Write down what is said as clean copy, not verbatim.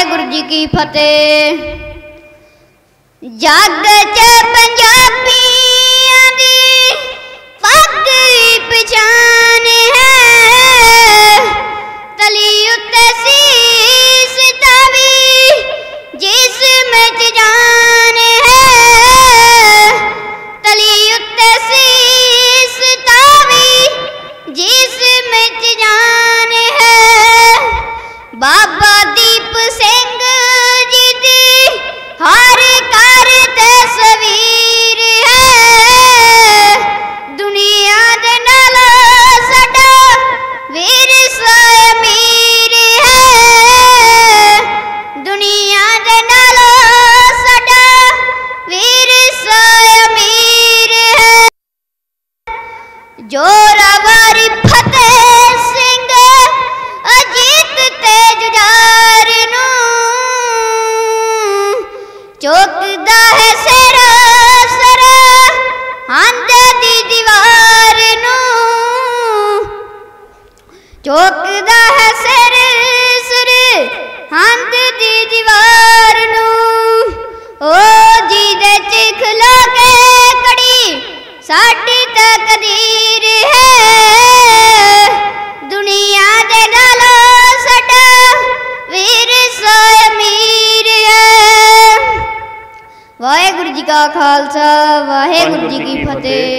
वाहेगुरु जी की फतेह। जग च पंजाबियां दी पग पछान है, तली उत्ते सीस तावी जिस्म च जान है, तली उत्ते सीस तावी जिस्म च जान है। बाबा दीप सिंह जी दी हर घर तस्वीर है, दुनिया दे नाल साडा विरसा अमीर है, दुनिया दे नाल साडा विरसा अमीर है। जोरावर फतेह सिंह अजीत ते जुझार नू चौकदा है सिर सर हंद दी दीवार नू, चौकदा है सिर सर हंद दी दीवार नू। ओ जी दे चिख ला के कड़ी साडी तकदीर है, दुनिया दे नालो साडा विरसा अमीर है। वाहेगुरु जी का खालसा वाहेगुरु जी की फतेह।